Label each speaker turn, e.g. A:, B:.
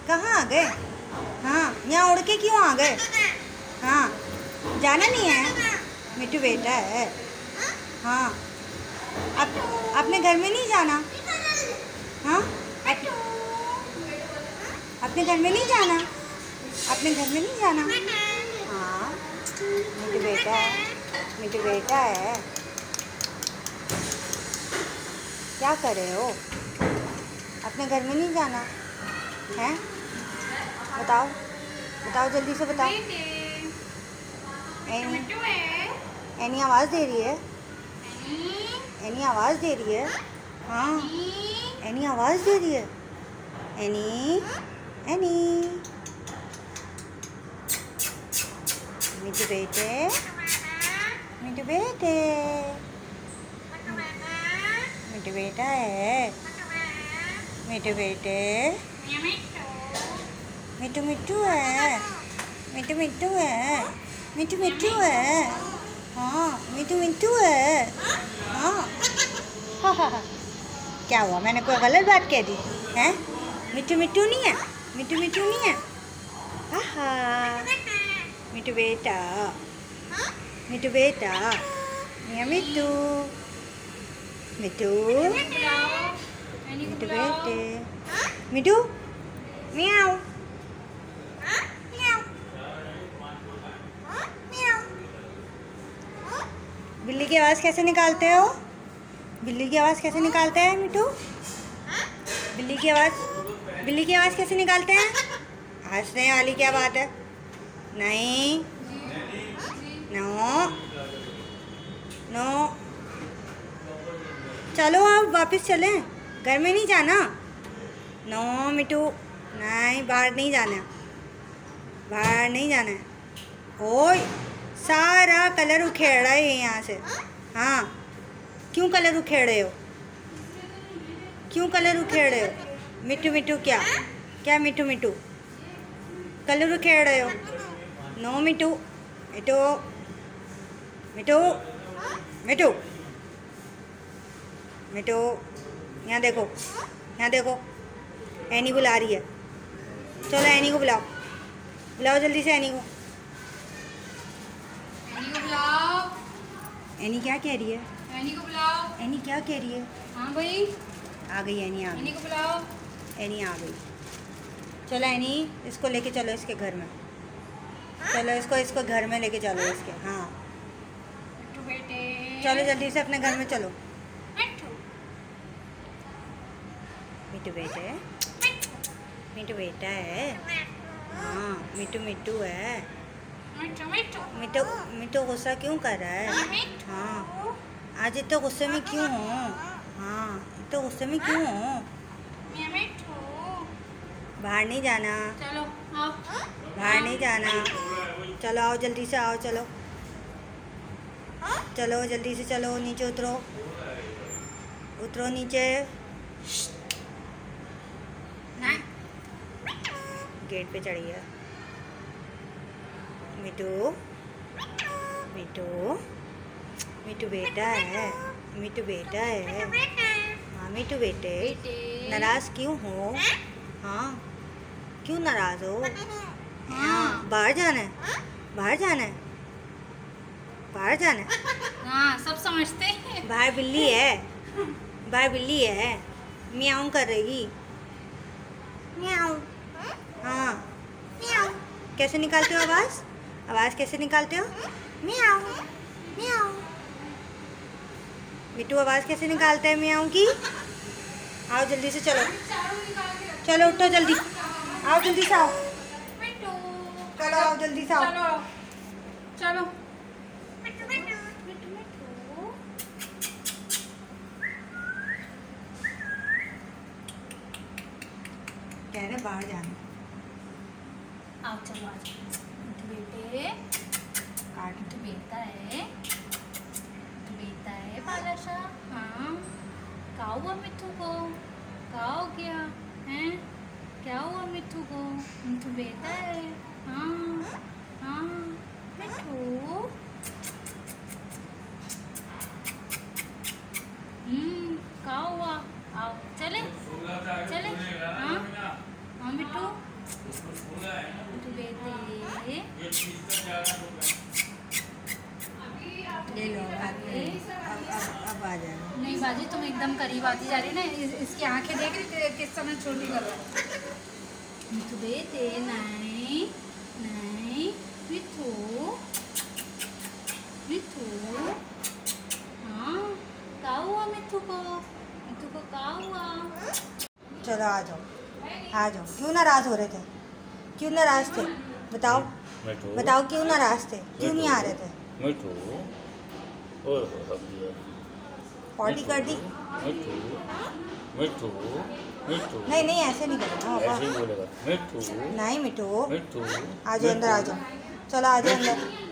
A: कहाँ आ गए? हाँ, यहाँ उड़ के क्यों आ गए? हाँ, जाना नहीं है? मिट्टू बेटा है। हाँ, अपने घर में नहीं जाना? हाँ, अपने घर में नहीं जाना? अपने घर में नहीं जाना? हाँ, मिट्टू बेटा है, मिट्टू बेटा है। क्या कर रहे हो? अपने घर में नहीं जाना है? बताओ, बताओ जल्दी से बताओ। एनी आवाज़ दे रही है। एनी आवाज़ दे रही है। हाँ, एनी आवाज़ दे रही है। एनी, एनी, मिट्टू बेटे, मिट्टू बेटे, मिट्टू बेटा है। मिट्टू बेटे, मिट्टू मिट्टू है। मिट्टू मिट्टू है। मिट्टू मिट्टू है। हाँ, मिट्टू मिट्टू है। हाँ, क्या हुआ? मैंने कोई गलत बात कह दी है? मिट्टू मिट्टू नहीं है? मिट्टू मिट्टू नहीं है? हाँ, मिट्टू बेटा, मिट्टू बेटा, मिया मिट्टू, मिट्टू, मिट्टू बेटे, मिट्टू, म्याऊ, बिल्ली की आवाज़ कैसे निकालते हो? बिल्ली की आवाज़ कैसे निकालते हैं मिट्टू? बिल्ली की आवाज़ कैसे निकालते हैं? हंसने वाली क्या बात है? नहीं, नो, नो, चलो आप वापस चलें, घर में नहीं जाना। नो मिट्टू, नहीं, बाहर नहीं जाना, बाहर नहीं जाना है। ओए, सारा कलर उखेड़ रहा है यहाँ से। हाँ, क्यों कलर उखेड़ रहे हो? क्यों कलर उखेड़ रहे हो? मिट्टू मिट्टू क्या? क्या मिट्टू मिट्टू? कलर उखेड़ रहे हो? नो मिट्टू, मिट्टू, मिट्टू, मिट्टू, मिट्टू, यहाँ देखो, यहाँ देखो, एनी बुला रही है। चलो एनी को बुलाओ, बुलाओ जल्दी से एनी को।
B: एनी को बुलाओ।
A: एनी क्या कह रही है?
B: एनी को बुलाओ।
A: एनी क्या कह रही है?
B: हाँ भाई,
A: आ गई एनी, आ
B: एनी
A: गई
B: को बुलाओ।
A: एनी, आ गई। चलो एनी, इसको लेके चलो इसके घर में। चलो इसको घर में लेके चलो इसके। हाँ,
B: मिट्टू बेटे,
A: चलो जल्दी से अपने घर में चलो।
B: मिट्टू,
A: मिट्टू बेटे, मिट्टू बेटा है। हाँ, मिट्टू मिट्टू है।
B: मिट्टू, मिट्टू,
A: मिट्टू, मिट्टू गुस्सा क्यों कर रहा है?
B: मिट्टू।
A: हाँ, आज इतना गुस्से में क्यों हो? हाँ, इतना गुस्से में क्यों हो?
B: मिया मिट्टू,
A: बाहर नहीं जाना,
B: चलो आओ।
A: बाहर नहीं जाना। चलो आओ जल्दी से आओ, चलो चलो जल्दी से चलो, नीचे उतरो, उतरो नीचे।
B: नहीं,
A: गेट पे चढ़िए। मिट्टू, मिट्टू, मिट्टू बेटा है। मिट्टू बेटा है। हाँ मिट्टू बेटे, नाराज़ क्यों हो? हाँ, क्यों नाराज़ हो? हाँ, बाहर जाना है, बाहर जाना है, बाहर जाना है।
B: हाँ सब समझते हैं।
A: बाहर बिल्ली है, बाहर बिल्ली है, म्याऊं कर रही। म्याऊं। हाँ, म्याऊं। कैसे निकालते हो आवाज़? आवाज़ कैसे निकालते हो? म्याऊं, म्याऊं। मिट्टू आवाज़ कैसे निकालते हैं म्याऊं की? आओ जल्दी से चलो, चलो उठो जल्दी, आओ जल्दी से आओ,
B: मिट्टू,
A: चलो आओ जल्दी से आओ।
B: चलो, चलो। मिट्टू, मिट्टू, मिट्टू, मिट्टू।
A: कह रहे बाहर जाना।
B: आओ चलो, आज मिट्टू बेटे,
A: काट।
B: मिट्टू बेटा है, मिट्टू बेटा है बालाशा। हाँ, क्या हुआ मिट्टू को? क्या हो गया हैं? क्या हुआ मिट्टू को? मिट्टू बेटा है। हाँ, हाँ, मिट्टू। क्या हुआ? आओ चले, चले। हाँ, हाँ मिट्टू, बाजी तुम एकदम करीब आती जा रही है ना, इसकी आंखें देख रही किस समय छोटी कर रहा है। मिठू बेटे नहीं नहीं, मिठू मिठू, हाँ क्या हुआ मिठू को क्या हुआ?
A: चलो आ जाओ आ जाओ। क्यों नाराज हो रहे थे? क्यों नाराज थे? बताओ बताओ, क्यों नाराज थे? क्यों नहीं आ रहे थे?
C: मिठू
A: पॉटी कर दी?
C: मिठू मिठू
A: नहीं नहीं, ऐसे नहीं करेगा।
C: ऐसे ही बोलेगा मिठू
A: नहीं मिठू,
C: मिठू।
A: आ जाओ अंदर आ जाओ। चलो आ जाओ अंदर।